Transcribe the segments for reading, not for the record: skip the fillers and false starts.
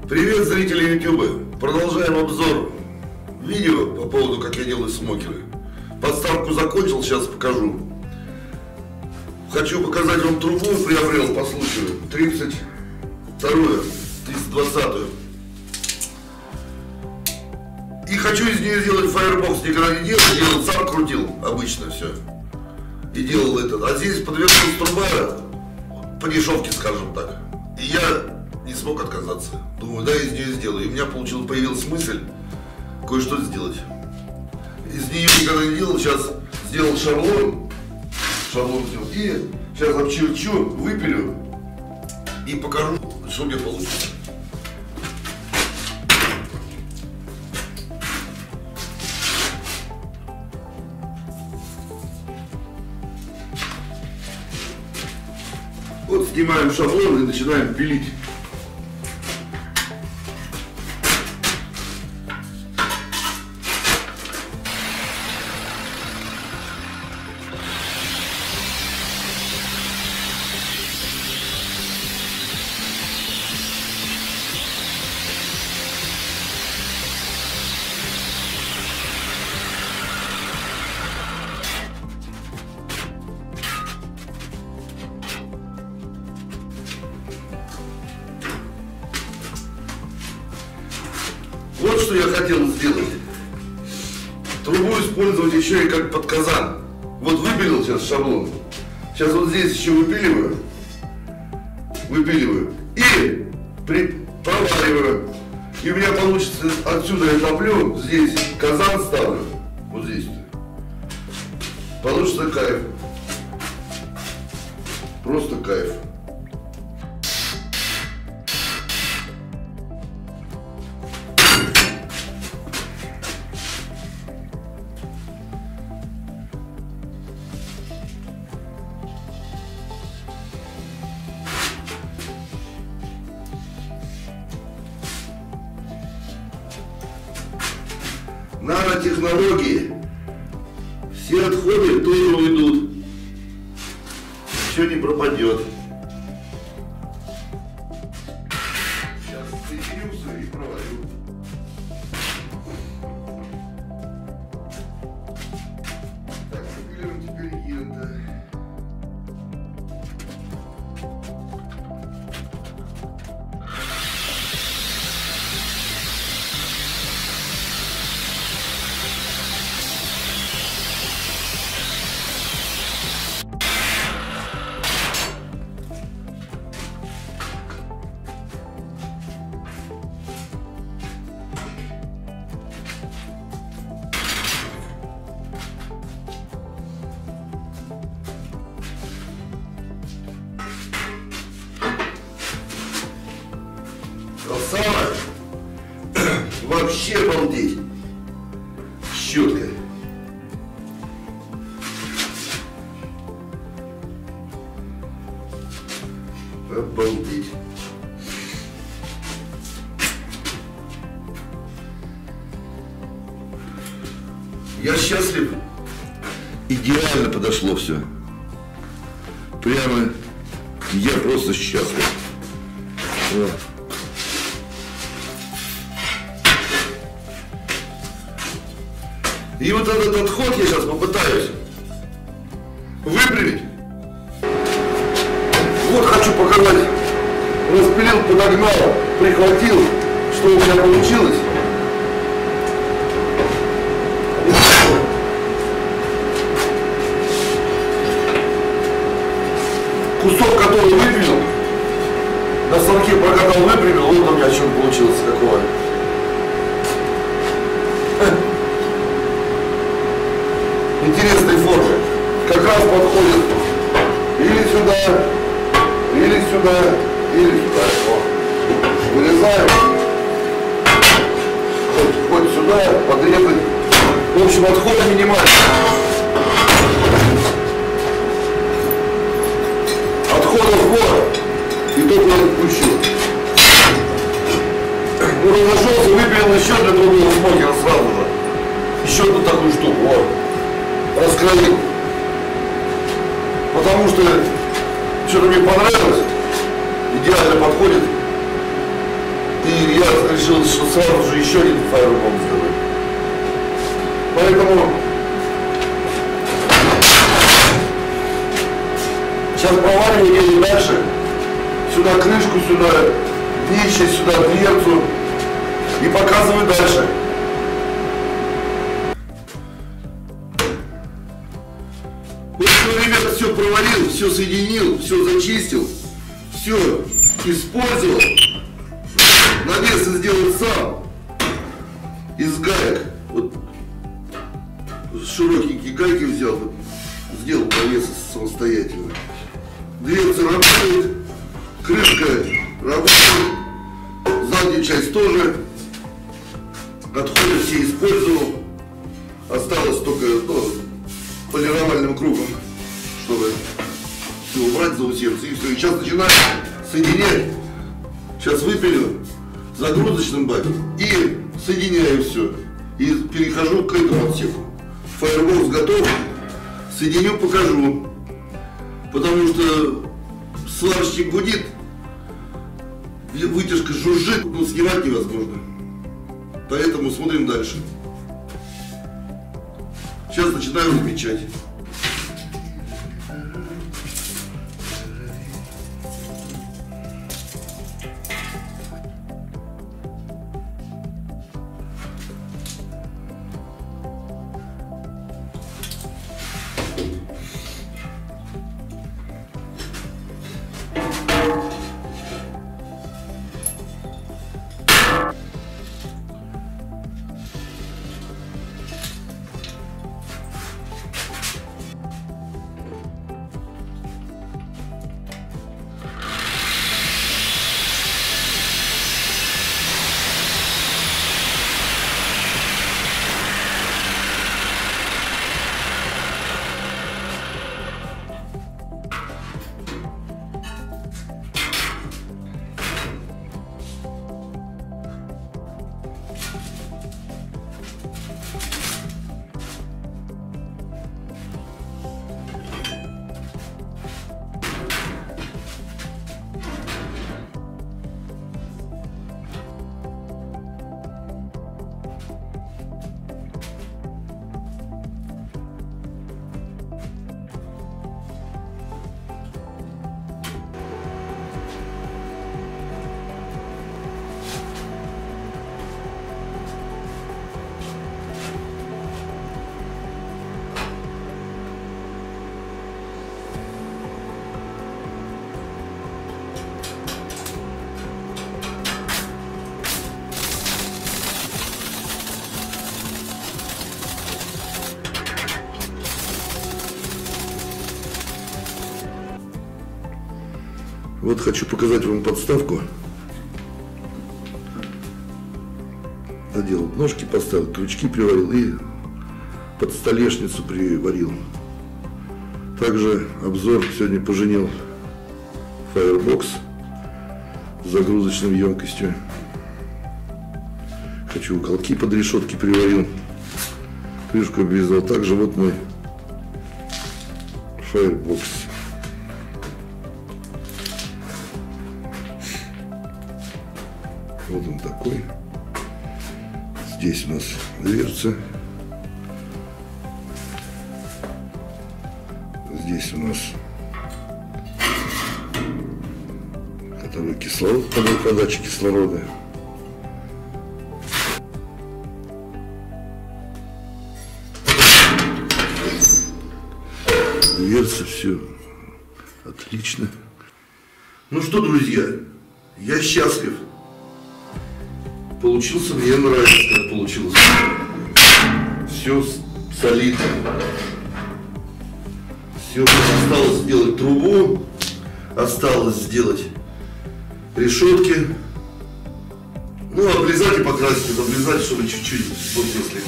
Привет, зрители YouTube! Продолжаем обзор видео по поводу, как я делаю смокеры. Подставку закончил, сейчас покажу. Хочу показать вам трубу, приобрел по случаю 32-ю, 320-ю. И хочу из нее сделать фаербокс. Никогда не делал, сам крутил обычно все. И делал это. А здесь подвернулась труба по дешевке, скажем так. И я не смог отказаться. Думаю, да, из нее сделаю. И у меня появилась мысль кое-что сделать. Из нее никогда не делал. Сейчас сделал шаблон. И сейчас обчерчу, выпилю и покажу, что мне получится. Вот снимаем шаблон и начинаем пилить. Вот что я хотел сделать. Трубу использовать еще и как под казан. Вот выпилил сейчас шаблон. Сейчас вот здесь еще выпиливаю. И провариваю. И у меня получится, отсюда я топлю, здесь казан ставлю. Вот здесь. Получится кайф. Просто кайф. Нанотехнологии. Все отходы тоже уйдут. Ничего не пропадет. Сейчас соединюсь и проварю. Так, запилим теперь это. Красава! Вообще обалдеть! Щетка! Обалдеть! Я счастлив! Идеально подошло все! Прямо я просто счастлив! Вот. И вот этот отход я сейчас попытаюсь выпрямить. Вот хочу показать. Распилил, подогнал, прихватил, что у меня получилось. Кусок, который выпилил, на станке прокатал, выпрямил, вот у меня что получилось какое. Интересной формы. Как раз подходит или сюда, или сюда, или сюда. Вот. Вырезаем. Хоть сюда, подрезать. В общем, отход минимальный. Отходов вот. И тут я отпущу. Ну, разошелся, выпилил еще для другого смокера сразу же. Еще одну такую штуку. Вот. Раскроил. Потому что что-то мне понравилось, идеально подходит. И я решил, что сразу же еще один фаербокс сделаю. Поэтому сейчас проваливаю, едем дальше. Сюда крышку, сюда днище, сюда дверцу. И показываю дальше. Вот что, ребята, все проварил, все соединил, все зачистил, все использовал. Навесы сделал сам. Из гаек. Вот широкие гайки взял, вот, сделал навесы самостоятельно. Дверца работает, крышка работает, заднюю часть тоже. Отходы все использовал. Осталось только полировальным кругом, чтобы все убрать заусенцы. И все. И сейчас начинаю соединять. Сейчас выпилю загрузочным баком и соединяю все. И перехожу к этому отсеку. Фаербокс готов. Соединю, покажу. Потому что сварщик гудит, вытяжка жужжит, но снимать невозможно. Поэтому смотрим дальше. Сейчас начинаю размечать. Вот хочу показать вам подставку. Наделал ножки, поставил, крючки приварил и под столешницу приварил. Также обзор сегодня поженил фаербокс с загрузочной емкостью. Хочу уголки под решетки приварил. Крышку обвязал. Также вот мой фаербокс. Вот он такой. Здесь у нас дверца. Здесь у нас который кислород, подача кислорода. Дверца, все отлично. Ну что, друзья, я счастлив. Получился, мне нравится, как получилось. Все солидно. Все, осталось сделать трубу, осталось сделать решетки. Ну, обрезать и покрасить, обрезать, чтобы чуть-чуть, вот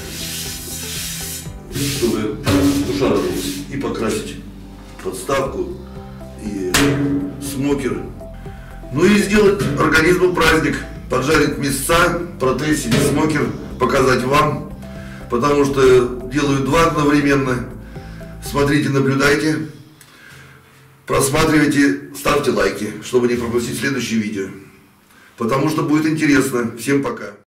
если, чтобы душа радовалась. И покрасить подставку и смокер. Ну и сделать организму праздник. Поджарить мясца, протестить смокер, показать вам. Потому что делаю два одновременно. Смотрите, наблюдайте. Просматривайте, ставьте лайки, чтобы не пропустить следующее видео. потому что будет интересно. Всем пока.